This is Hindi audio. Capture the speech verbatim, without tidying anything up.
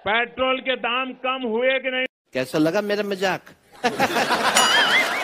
पेट्रोल के दाम कम हुए कि नहीं? कैसा लगा मेरा मजाक?